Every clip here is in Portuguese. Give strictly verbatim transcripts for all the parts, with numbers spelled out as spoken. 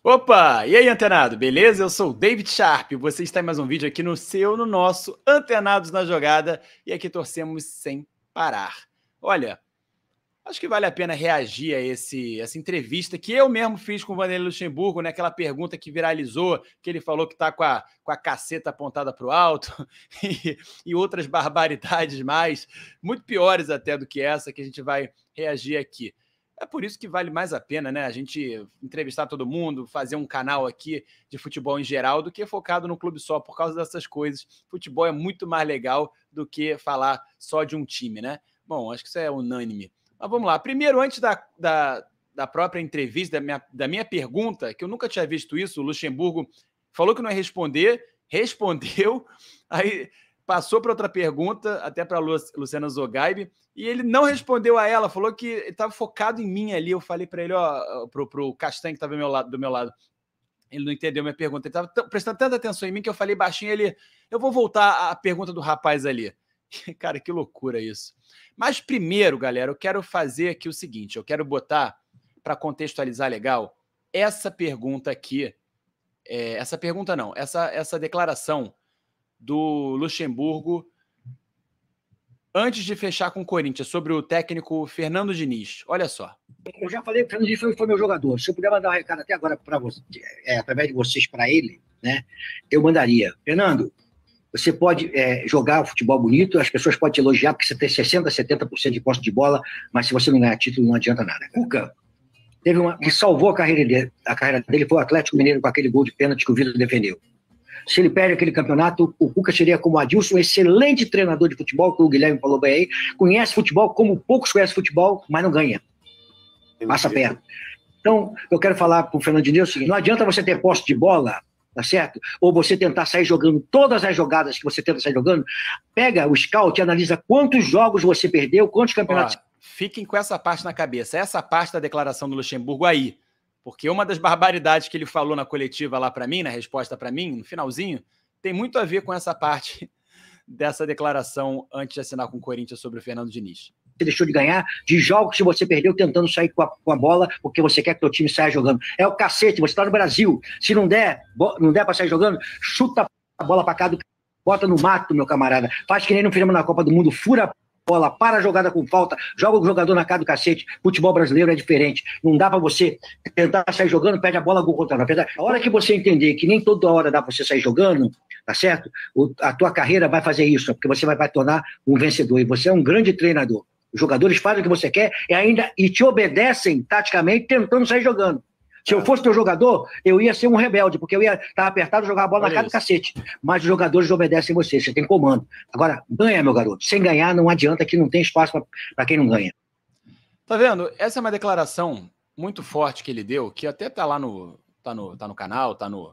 Opa! E aí, antenado? Beleza? Eu sou o David Sharp. Você está em mais um vídeo aqui no seu, no nosso Antenados na Jogada. E aqui torcemos sem parar. Olha, acho que vale a pena reagir a esse, essa entrevista que eu mesmo fiz com o Vanderlei Luxemburgo, né? Aquela pergunta que viralizou, que ele falou que está com a, com a caceta apontada para o alto e, e outras barbaridades mais, muito piores até do que essa, que a gente vai reagir aqui. É por isso que vale mais a pena, né? A gente entrevistar todo mundo, fazer um canal aqui de futebol em geral, do que focado no clube só, por causa dessas coisas. Futebol é muito mais legal do que falar só de um time, né? Bom, acho que isso é unânime. Mas vamos lá. Primeiro, antes da, da, da própria entrevista, da minha, da minha pergunta, que eu nunca tinha visto isso, o Luxemburgo falou que não ia responder, respondeu, aí passou para outra pergunta, até para a Luciana Zogaib, e ele não respondeu a ela, falou que estava focado em mim ali. Eu falei para ele, ó, pro, pro Castanho que estava do meu lado, do meu lado. Ele não entendeu minha pergunta, ele estava prestando tanta atenção em mim que eu falei baixinho, ele, eu vou voltar à pergunta do rapaz ali. Cara, que loucura isso. Mas primeiro, galera, eu quero fazer aqui o seguinte, eu quero botar, para contextualizar legal, essa pergunta aqui, é, essa pergunta não, essa, essa declaração do Luxemburgo antes de fechar com o Corinthians, sobre o técnico Fernando Diniz. Olha só. Eu já falei que o Fernando Diniz foi, foi meu jogador. Se eu puder mandar um recado até agora para você, é, através de vocês para ele, né, eu mandaria. Fernando, você pode é, jogar futebol bonito, as pessoas podem te elogiar porque você tem sessenta, setenta por cento de posse de bola, mas se você não ganhar título, não adianta nada. Cuca teve uma que salvou a carreira dele, a carreira dele foi o Atlético Mineiro com aquele gol de pênalti que o Vitor defendeu. Se ele perde aquele campeonato, o Cuca seria como o Adilson, um excelente treinador de futebol, que o Guilherme falou bem aí, conhece futebol como poucos conhecem futebol, mas não ganha. Passa perto. Então, eu quero falar para o Fernando Diniz o seguinte, não adianta você ter posse de bola, tá certo? Ou você tentar sair jogando todas as jogadas que você tenta sair jogando, pega o scout e analisa quantos jogos você perdeu, quantos campeonatos... Ó, fiquem com essa parte na cabeça, essa parte da declaração do Luxemburgo aí. Porque uma das barbaridades que ele falou na coletiva lá para mim, na resposta para mim, no finalzinho, tem muito a ver com essa parte dessa declaração antes de assinar com o Corinthians sobre o Fernando Diniz. Você deixou de ganhar de jogos que você perdeu tentando sair com a, com a bola porque você quer que o time saia jogando. É o cacete, você está no Brasil. Se não der, não der para sair jogando, chuta a bola para cá, do, bota no mato, meu camarada. Faz que nem no fizemos na Copa do Mundo, fura a bola, para a jogada com falta, joga o jogador na cara do cacete. Futebol brasileiro é diferente. Não dá pra você tentar sair jogando, perde a bola, gol contra. A hora que você entender que nem toda hora dá pra você sair jogando, tá certo? O, a tua carreira vai fazer isso, porque você vai, vai tornar um vencedor. E você é um grande treinador. Os jogadores fazem o que você quer e ainda e te obedecem taticamente tentando sair jogando. Se eu fosse teu jogador, eu ia ser um rebelde, porque eu ia estar apertado e jogar a bola Olha na cara isso. do cacete. Mas os jogadores obedecem você, você tem comando. Agora, ganha, meu garoto. Sem ganhar, não adianta, que não tem espaço para quem não ganha. Tá vendo? Essa é uma declaração muito forte que ele deu, que até tá lá no, tá no, tá no canal, tá no,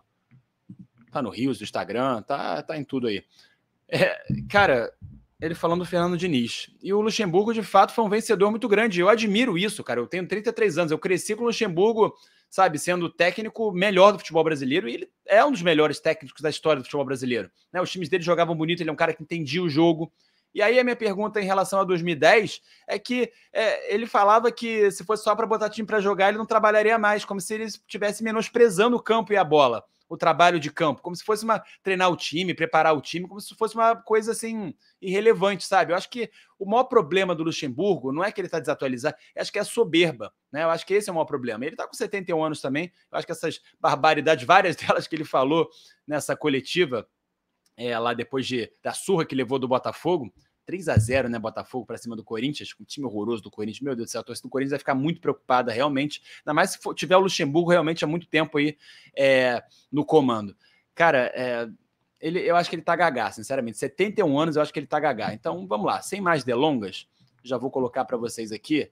tá no Rios, do Instagram, tá, tá em tudo aí. É, cara, ele falando do Fernando Diniz. E o Luxemburgo, de fato, foi um vencedor muito grande. Eu admiro isso, cara. Eu tenho trinta e três anos, eu cresci com o Luxemburgo, sabe, sendo o técnico melhor do futebol brasileiro, e ele é um dos melhores técnicos da história do futebol brasileiro. Né? Os times dele jogavam bonito, ele é um cara que entendia o jogo. E aí a minha pergunta em relação a dois mil e dez é que é, ele falava que se fosse só para botar time para jogar, ele não trabalharia mais, como se ele estivesse menosprezando o campo e a bola, o trabalho de campo, como se fosse uma treinar o time, preparar o time, como se fosse uma coisa assim irrelevante, sabe? Eu acho que o maior problema do Luxemburgo não é que ele está desatualizado, eu acho que é a soberba, né? Eu acho que esse é o maior problema. Ele está com setenta e um anos também, eu acho que essas barbaridades, várias delas que ele falou nessa coletiva, é, lá depois de, da surra que levou do Botafogo, três a zero, né, Botafogo para cima do Corinthians, um time horroroso do Corinthians, meu Deus do céu, a torcida do Corinthians vai ficar muito preocupada realmente, ainda mais se for, tiver o Luxemburgo realmente há muito tempo aí é, no comando. Cara, é, ele, eu acho que ele tá gagá, sinceramente, setenta e um anos eu acho que ele tá gagá. Então vamos lá, sem mais delongas, já vou colocar para vocês aqui,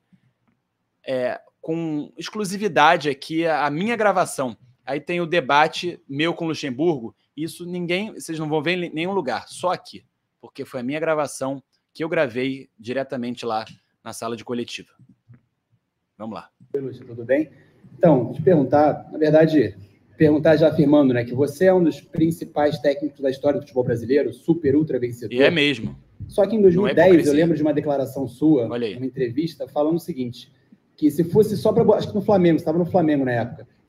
é, com exclusividade aqui a, a minha gravação, aí tem o debate meu com o Luxemburgo, isso ninguém, vocês não vão ver em nenhum lugar, só aqui, porque foi a minha gravação que eu gravei diretamente lá na sala de coletiva. Vamos lá. Lúcio, tudo bem? Então, te perguntar, na verdade, perguntar já afirmando, né, que você é um dos principais técnicos da história do futebol brasileiro, super, ultra vencedor. E é mesmo. Só que em dois mil e dez, é eu lembro de uma declaração sua, uma entrevista, falando o seguinte, que se fosse só para... Acho que no Flamengo, você estava no Flamengo na época,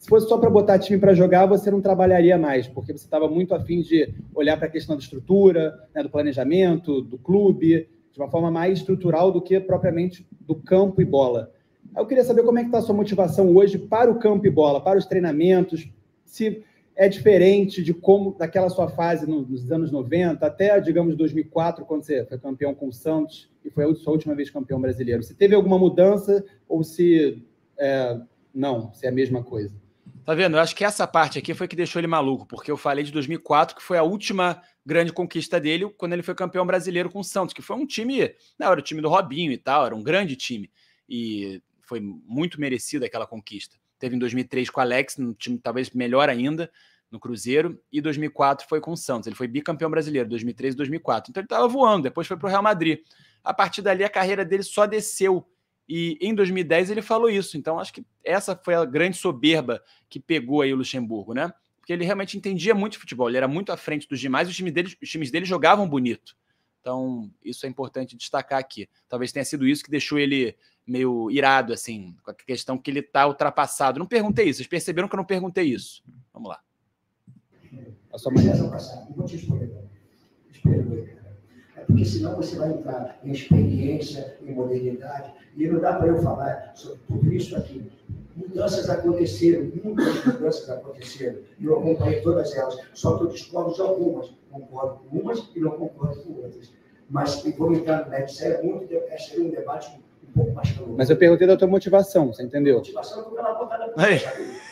se fosse só para botar time para jogar, você não trabalharia mais, porque você estava muito afim de olhar para a questão da estrutura, né, do planejamento, do clube, de uma forma mais estrutural do que propriamente do campo e bola. Eu queria saber como é que está a sua motivação hoje para o campo e bola, para os treinamentos, se é diferente de como daquela sua fase nos anos noventa até, digamos, dois mil e quatro, quando você foi campeão com o Santos e foi a sua última vez campeão brasileiro. Se teve alguma mudança ou se é, não, se é a mesma coisa? Tá vendo? Eu acho que essa parte aqui foi que deixou ele maluco, porque eu falei de dois mil e quatro, que foi a última grande conquista dele, quando ele foi campeão brasileiro com o Santos, que foi um time, não, era o time do Robinho e tal, era um grande time, e foi muito merecida aquela conquista. Teve em dois mil e três com o Alex, um time talvez melhor ainda, no Cruzeiro, e dois mil e quatro foi com o Santos. Ele foi bicampeão brasileiro, dois mil e três e dois mil e quatro. Então ele estava voando, depois foi para o Real Madrid. A partir dali, a carreira dele só desceu. E em dois mil e dez ele falou isso. Então acho que essa foi a grande soberba que pegou aí o Luxemburgo, né? Porque ele realmente entendia muito de futebol, ele era muito à frente dos demais, os times dele, os times dele jogavam bonito. Então isso é importante destacar aqui. Talvez tenha sido isso que deixou ele meio irado, assim, com a questão que ele está ultrapassado. Não perguntei isso, vocês perceberam que eu não perguntei isso. Vamos lá. A sua maneira de passar. Eu vou te responder. Espero, cara. É porque senão você vai entrar em experiência, em modernidade, e não dá para eu falar sobre tudo isso aqui. Mudanças aconteceram, muitas mudanças aconteceram, e eu acompanhei todas elas, só que eu discordo de algumas. Concordo com umas e não concordo com outras. Mas vou entrar no médio sério, muito tempo, é seria um debate um pouco mais caloroso. Mas eu perguntei da tua motivação, você entendeu? Motivação, eu tô pela botada da Aí.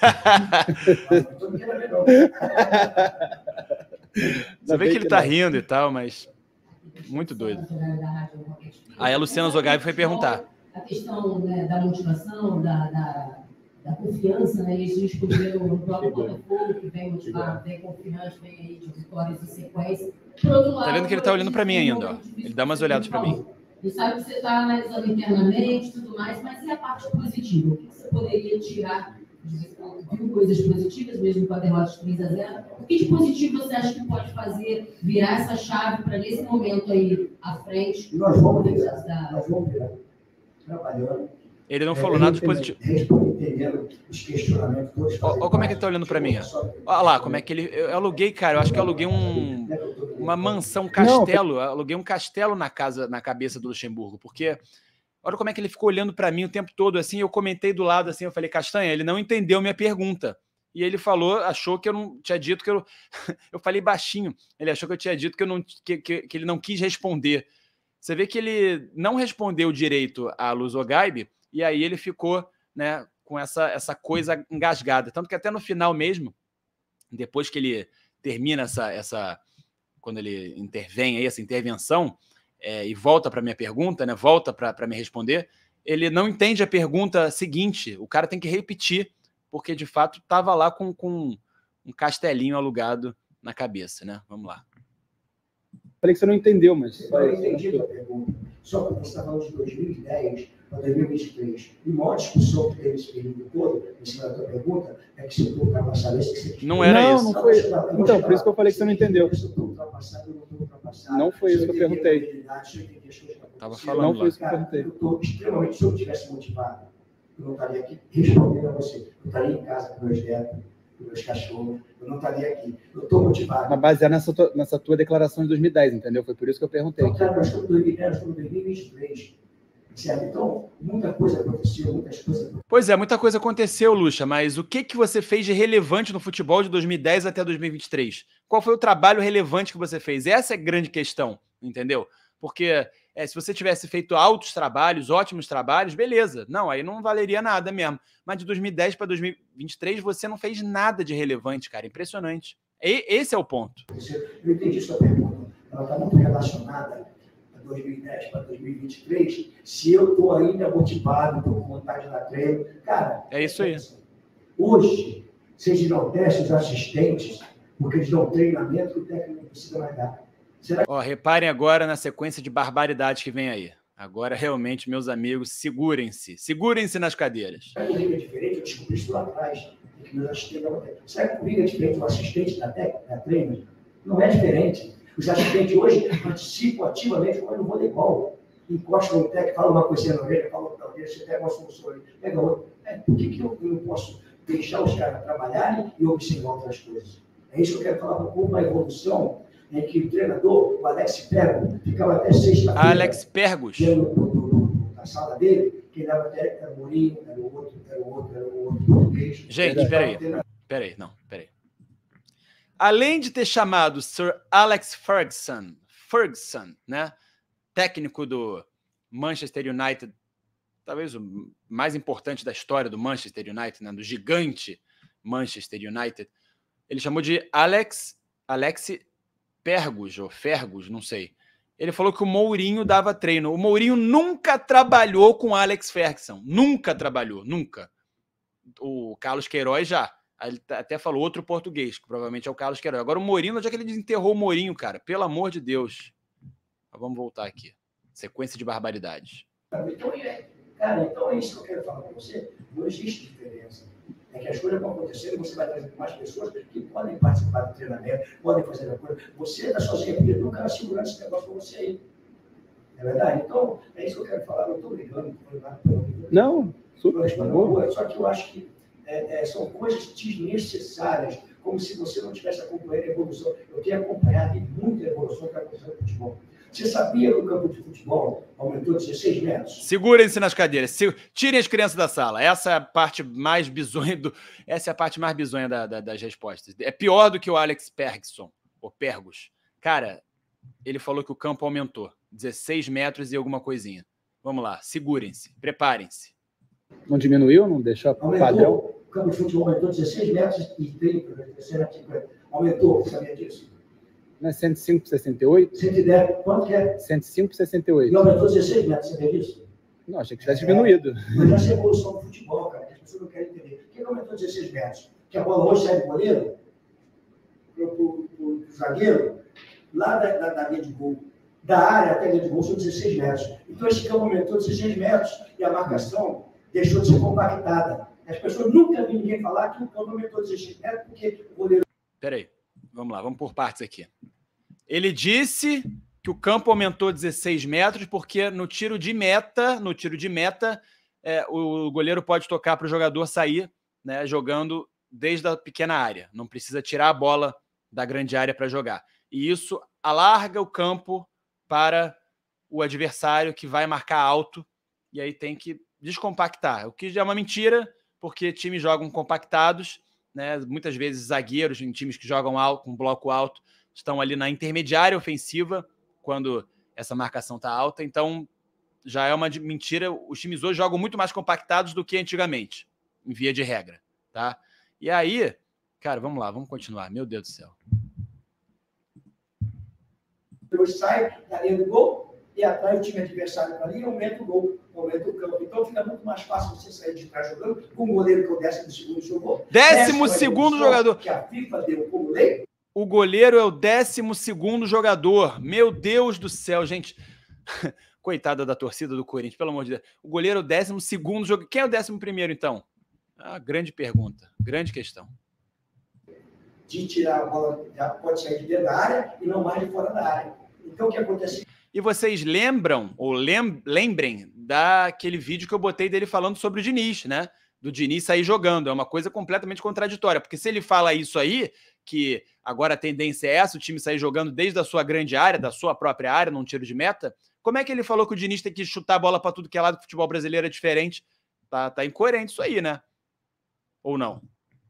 Você vê que ele tá rindo e tal, mas muito doido. Aí a Luciana Zogaib foi perguntar. A questão, né, da motivação, da, da, da confiança, né? Eles escolheram o próprio Botafogo, que vem motivado, vem confiante, vem aí de vitórias em sequência. Por outro lado, Tá vendo que ele tá olhando para mim ainda, ó. Ele dá umas olhadas para mim. Ele sabe que você está analisando internamente e tudo mais, mas e a parte positiva? O que você poderia tirar? Viu coisas positivas, mesmo com a derrota de três a zero. O que de positivo você acha que pode fazer virar essa chave para, nesse momento aí, à frente? Nós vamos virar, nós vamos virar. Trabalhando. Ele não falou nada de positivo. Entendendo os questionamentos todos. Olha como é que ele tá olhando para mim. Olha lá, como é que ele... Eu aluguei, cara, eu acho que eu aluguei um... uma mansão, um castelo. Eu aluguei um castelo na casa, na cabeça do Luxemburgo, porque... Olha como é que ele ficou olhando para mim o tempo todo, assim, eu comentei do lado, assim, eu falei, Castanha, ele não entendeu minha pergunta. E ele falou, achou que eu não tinha dito que eu... eu falei baixinho. Ele achou que eu tinha dito que, eu não, que, que, que ele não quis responder. Você vê que ele não respondeu direito a Luzogaib, e aí ele ficou, né, com essa, essa coisa engasgada. Tanto que até no final mesmo, depois que ele termina essa... essa quando ele intervém aí, essa intervenção... É, e volta para a minha pergunta, né? Volta para me responder, ele não entende a pergunta seguinte, o cara tem que repetir, porque de fato estava lá com, com um castelinho alugado na cabeça, né? Vamos lá. Falei que você não entendeu, mas... Eu não entendi a pergunta. Só que você está falando de dois mil e dez para dois mil e vinte e três. E a maior discussão que teve esse período todo, em cima da tua pergunta, é que se eu estou ultrapassado, esse que você... Não era não, isso. Não, foi... Então, por isso que eu falei que você não entendeu. Se eu estou ultrapassado, eu não estou ultrapassado. Não foi isso que eu perguntei. Estava falando Não foi isso que eu Cara, perguntei. eu estou extremamente... Se eu tivesse motivado, eu não estaria aqui respondendo a você. Eu estaria em casa com meus netos, com meus cachorros. Eu não estaria aqui. Eu estou motivado. Mas baseado nessa tua, nessa tua declaração de dois mil e dez, entendeu? Foi por isso que eu perguntei. Então, cara, nós estamos em dois mil e dez, nós estamos em dois mil e vinte e três. Certo? Então, muita coisa aconteceu, muitas coisas aconteceram. Pois é, muita coisa aconteceu, Lucha, mas o que, que você fez de relevante no futebol de dois mil e dez até dois mil e vinte e três? Qual foi o trabalho relevante que você fez? Essa é a grande questão, entendeu? Porque é, se você tivesse feito altos trabalhos, ótimos trabalhos, beleza. Não, aí não valeria nada mesmo. Mas de dois mil e dez para dois mil e vinte e três você não fez nada de relevante, cara. Impressionante. E, esse é o ponto. Eu entendi sua pergunta. Ela está muito relacionada dois mil e dez para dois mil e vinte e três, se eu estou ainda motivado, estou com vontade de dar treino, cara... É isso aí. Hoje, vocês enaltecem os assistentes, porque eles dão treinamento que o técnico não precisa mais dar. Será que... Ó, reparem agora na sequência de barbaridades que vem aí. Agora, realmente, meus amigos, segurem-se. Segurem-se nas cadeiras. Será que comigo é diferente? Eu descobri isso lá atrás. Que meus assistentes não... Será que comigo é diferente do assistente da técnica, da treino? Não é diferente. Os assistentes hoje participam ativamente como no voleibol. Encosta no técnico, fala uma coisinha na orelha, fala outra orelha, você pega uma solução ali, pega outra. É, por que, que eu, eu não posso deixar os caras trabalharem e observar outras coisas. É isso que eu quero falar para o povo, uma evolução em que o treinador, o Alex Pergo, ficava até sexta-feira. Alex Pergos. Na sala dele, que dava até era o Mourinho, era o outro, era o outro, era o outro português. Gente, peraí. Peraí, não, peraí. Além de ter chamado Sir Alex Ferguson, Ferguson, né, técnico do Manchester United, talvez o mais importante da história do Manchester United, né, do gigante Manchester United, ele chamou de Alex, Alex Pergos, ou Fergus, não sei. Ele falou que o Mourinho dava treino. O Mourinho nunca trabalhou com Alex Ferguson. Nunca trabalhou, nunca. O Carlos Queiroz já. Ele até falou outro português, que provavelmente é o Carlos Queiroz. Agora o Mourinho, onde é que ele desenterrou o Mourinho, cara? Pelo amor de Deus. Mas vamos voltar aqui. Sequência de barbaridades. Então, cara, então é isso que eu quero falar com você. Não existe diferença. É que as coisas vão acontecer e você vai trazer mais pessoas que podem participar do treinamento, podem fazer a coisa. Você está sozinho, porque não cara segurando esse negócio para você aí. É verdade? Então, é isso que eu quero falar. Não estou brigando. Não, super. Só que eu acho que é, é, são coisas desnecessárias, como se você não tivesse acompanhando a evolução. Eu tenho acompanhado muita evolução que está acontecendo no futebol. Você sabia que o campo de futebol aumentou dezesseis metros? Segurem-se nas cadeiras. Se... Tirem as crianças da sala. Essa é a parte mais bizonha do... Essa é a parte mais bizonha da, da, das respostas. É pior do que o Alex Pergson, ou Pergos. Cara, ele falou que o campo aumentou. dezesseis metros e alguma coisinha. Vamos lá, segurem-se, preparem-se. Não diminuiu? Não deixou aumentou, padrão? O campo de futebol aumentou dezesseis metros e trinta. Aumentou, sabia disso? Não é cento e cinco por sessenta e oito? cento e dez, quanto que é? cento e cinco por sessenta e oito. E aumentou dezesseis metros, sabia disso? Não, achei que tivesse diminuído. É, mas essa é a evolução do futebol, cara, que as pessoas não querem entender. Por que aumentou dezesseis metros? Que a bola hoje sai do goleiro, para o zagueiro, lá da, da, da linha de gol, da área até a linha de gol, são dezesseis metros. Então esse campo aumentou dezesseis metros e a marcação deixou de ser compactada. As pessoas nunca viram ninguém falar que o campo aumentou dezesseis metros porque o goleiro... Peraí, vamos lá, vamos por partes aqui. Ele disse que o campo aumentou dezesseis metros porque no tiro de meta, no tiro de meta, é, o goleiro pode tocar para o jogador sair, né, jogando desde a pequena área. Não precisa tirar a bola da grande área para jogar. E isso alarga o campo para o adversário que vai marcar alto e aí tem que descompactar. O que já é uma mentira, porque times jogam compactados, né? Muitas vezes zagueiros em times que jogam alto, com bloco alto, estão ali na intermediária ofensiva quando essa marcação está alta. Então, já é uma mentira. Os times hoje jogam muito mais compactados do que antigamente, em via de regra, tá? E aí, cara, vamos lá, vamos continuar. Meu Deus do céu. Depois sai da linha do gol e atrai o time adversário para ali e aumenta o gol, aumenta o campo. Então fica muito mais fácil você sair de trás jogando com o goleiro que é o décimo segundo jogou. Décimo segundo jogador. Que a FIFA deu como lei. O goleiro é o décimo segundo jogador. Meu Deus do céu, gente. Coitada da torcida do Corinthians, pelo amor de Deus. O goleiro é o décimo segundo jogador. Quem é o décimo primeiro, então? Ah, grande pergunta, grande questão. De tirar a bola, já pode sair de dentro da área e não mais de fora da área. Então, o que acontece? E vocês lembram, ou lem lembrem, daquele vídeo que eu botei dele falando sobre o Diniz, né? Do Diniz sair jogando. É uma coisa completamente contraditória, porque se ele fala isso aí, que agora a tendência é essa, o time sair jogando desde a sua grande área, da sua própria área, num tiro de meta, como é que ele falou que o Diniz tem que chutar a bola para tudo que é lado, que o futebol brasileiro é diferente? Tá, tá incoerente isso aí, né? Ou não?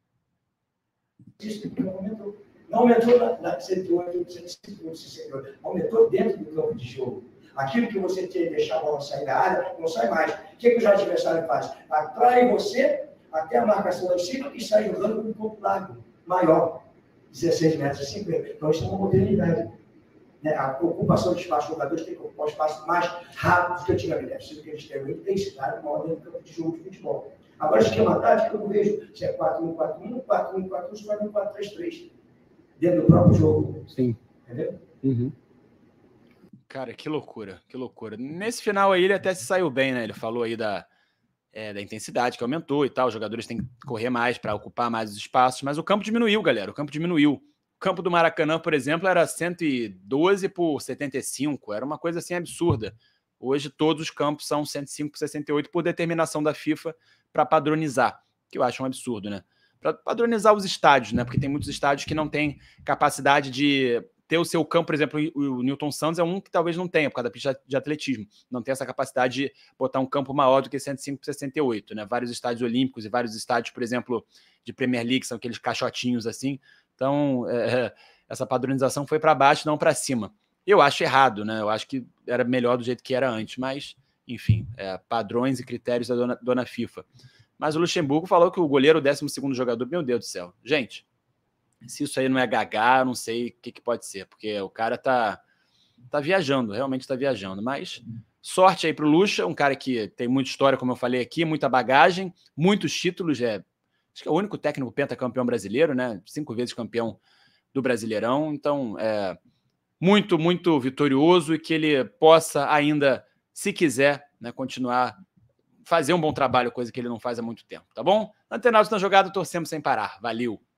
Isso não aumentou. Não aumentou na, na cento e oito, cento e cinquenta, aumentou dentro do campo de jogo. Aquilo que você tem que deixar a bola sair da área, não sai mais. O que, que o adversário faz? Atrai você até a marcação lá em cima e sai jogando com um pouco largo, maior, dezesseis metros, cinquenta. Então isso é uma modernidade. Né? A ocupação de espaço, os jogadores têm que ocupar o espaço mais rápido do que antigamente. É preciso que eles tenham intensidade maior dentro do campo de jogo de futebol. Agora, esquema tático, eu não vejo se é quatro um quatro um, quatro um quatro um, se vai no quatro três três. Dentro do próprio jogo. Sim. Entendeu? Uhum. Cara, que loucura, que loucura. Nesse final aí ele até se saiu bem, né? Ele falou aí da, é, da intensidade que aumentou e tal. Os jogadores têm que correr mais para ocupar mais os espaços, mas o campo diminuiu, galera. O campo diminuiu. O campo do Maracanã, por exemplo, era cento e doze por setenta e cinco. Era uma coisa assim absurda. Hoje todos os campos são cento e cinco por sessenta e oito por determinação da FIFA para padronizar. que eu acho um absurdo, né? Para padronizar os estádios, né? Porque tem muitos estádios que não têm capacidade de ter o seu campo, por exemplo, o Newton Santos é um que talvez não tenha, por causa da pista de atletismo, não tem essa capacidade de botar um campo maior do que cento e cinco por sessenta e oito, né? Vários estádios olímpicos e vários estádios, por exemplo, de Premier League, são aqueles caixotinhos assim. Então, é, essa padronização foi para baixo, não para cima. Eu acho errado, né? Eu acho que era melhor do jeito que era antes, mas, enfim, é, padrões e critérios da dona, dona FIFA. Mas o Luxemburgo falou que o goleiro é o décimo segundo jogador. Meu Deus do céu. Gente, se isso aí não é gagá, eu não sei o que, que pode ser, porque o cara tá, tá viajando, realmente tá viajando. Mas sorte aí pro Luxa, um cara que tem muita história, como eu falei aqui, muita bagagem, muitos títulos. É, acho que é o único técnico pentacampeão brasileiro, né? Cinco vezes campeão do Brasileirão. Então, é muito, muito vitorioso e que ele possa ainda, se quiser, né, continuar fazer um bom trabalho, coisa que ele não faz há muito tempo, tá bom? Antenados na jogada, torcemos sem parar. Valeu!